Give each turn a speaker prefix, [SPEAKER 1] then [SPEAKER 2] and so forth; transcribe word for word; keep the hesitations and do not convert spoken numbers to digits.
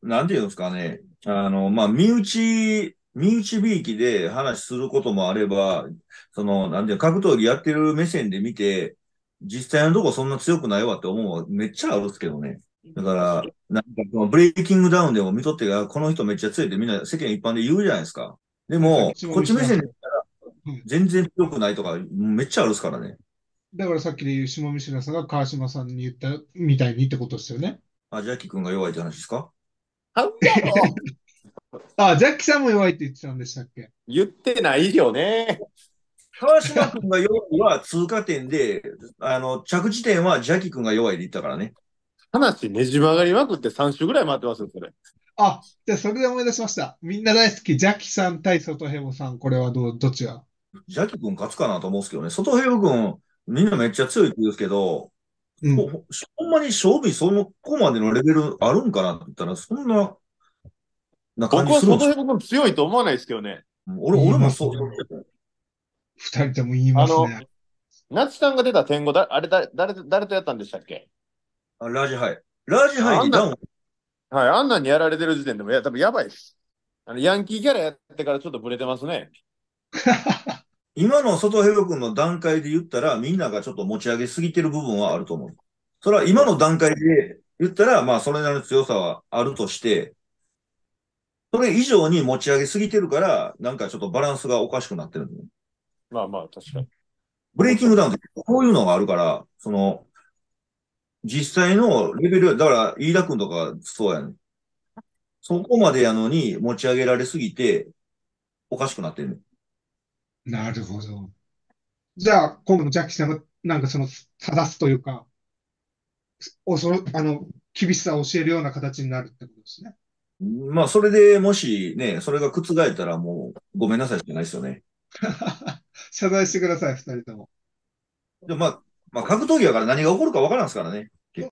[SPEAKER 1] なんていうんですかね。あの、まあ、身内、身内びいきで話することもあれば、その、なんていうの格闘技やってる目線で見て、実際のとこそんな強くないわって思うのはめっちゃあるんですけどね。だから、なんかそのブレイキングダウンでも見とってが、この人めっちゃ強いってみんな世間一般で言うじゃないですか。で
[SPEAKER 2] はい、さっき
[SPEAKER 1] も、
[SPEAKER 2] 質問
[SPEAKER 1] こっち目線で
[SPEAKER 2] 見しなさん。はい。
[SPEAKER 1] 全然強くないとか、めっちゃあるですからね。
[SPEAKER 2] だからさっきで言う下見白さんが川島さんに言ったみたいにってことですよね。
[SPEAKER 1] あ、ジャッキー君が弱いって話ですか？
[SPEAKER 3] ちゃうやろ。
[SPEAKER 2] あ、ジャッキさんも弱いって言ってたんでしたっけ？
[SPEAKER 3] 言ってないよね。
[SPEAKER 1] 川島君が弱いは通過点で、あの、着地点はジャッキー君が弱いで言ったからね。
[SPEAKER 3] 話ねじ曲がりまくってさん週ぐらい回ってますよ、それ。
[SPEAKER 2] あ、じゃあそれで思い出しました。みんな大好き、ジャッキさん対外ヘボさん、これはどう、どっちが？
[SPEAKER 1] ジャッキー君勝つかなと思うんですけどね。外平君、みんなめっちゃ強いって言うんですけど、
[SPEAKER 2] うん。
[SPEAKER 1] ほ、ほほんまに勝負にそのこまでのレベルあるんかなって言ったら、そんな、な感
[SPEAKER 3] 僕は
[SPEAKER 1] じするんですよ。
[SPEAKER 3] 外辺君強いと思わないですけどね。
[SPEAKER 1] 俺、
[SPEAKER 2] 言い
[SPEAKER 1] 俺もそう、
[SPEAKER 2] ますね。二人とも言いま
[SPEAKER 3] あの、
[SPEAKER 2] すね。
[SPEAKER 3] 夏さんが出た天狗だ、あれだ、誰、誰とやったんでしたっけ？
[SPEAKER 1] あ、ラージハイ。ラージハイ
[SPEAKER 3] あんな、
[SPEAKER 1] にダウン、
[SPEAKER 3] はい、あんなんにやられてる時点でも、いや、多分やばいです。あの、ヤンキーキャラやってからちょっとブレてますね。
[SPEAKER 1] 今の外平君の段階で言ったら、みんながちょっと持ち上げすぎてる部分はあると思う。それは今の段階で言ったら、まあ、それなりの強さはあるとして、それ以上に持ち上げすぎてるから、なんかちょっとバランスがおかしくなってる。
[SPEAKER 3] まあまあ、確かに。
[SPEAKER 1] ブレイ
[SPEAKER 3] おっしゃる。
[SPEAKER 1] キングダウンってこういうのがあるから、その、実際のレベル、だから、飯田君とかそうやねん。そこまでやのに持ち上げられすぎて、おかしくなってる。
[SPEAKER 2] なるほど。じゃあ、今度のジャッキさんが、なんかその、正すというか、おそろ、あの、厳しさを教えるような形になるってことですね。
[SPEAKER 1] まあ、それでもしね、それが覆ったらもう、ごめんなさいしかないですよね。
[SPEAKER 2] 謝罪してください、二人とも。
[SPEAKER 1] で、まあ、まあ、格闘技だから何が起こるかわからんですからね。